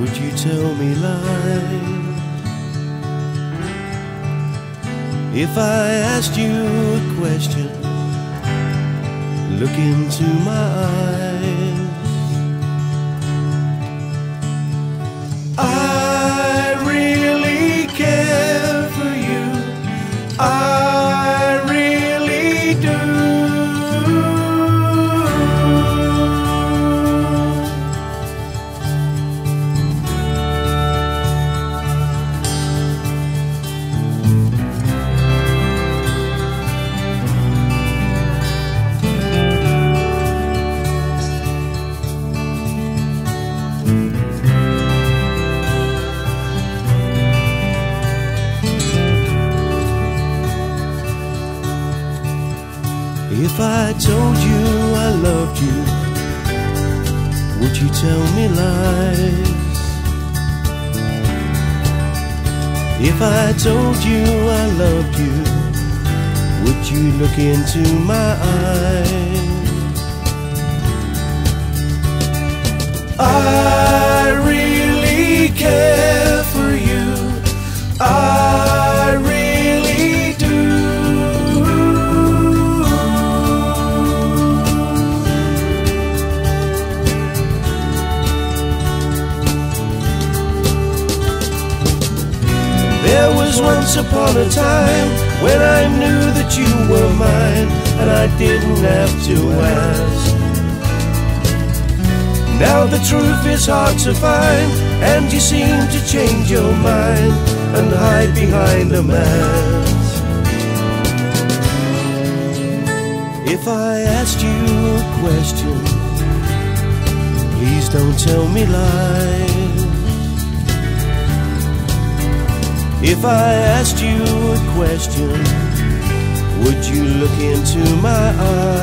would you tell me lies? If I asked you a question, look into my eyes, I really care for you, I really do. If I told you I loved you, would you tell me lies? If I told you I loved you, would you look into my eyes? I really care for you, I really do. There was once upon a time when I knew that you were mine, and I didn't have to ask. Now the truth is hard to find, and you seem to change your mind and hide behind a mask. If I asked you a question, please don't tell me lies. If I asked you a question, would you look into my eyes?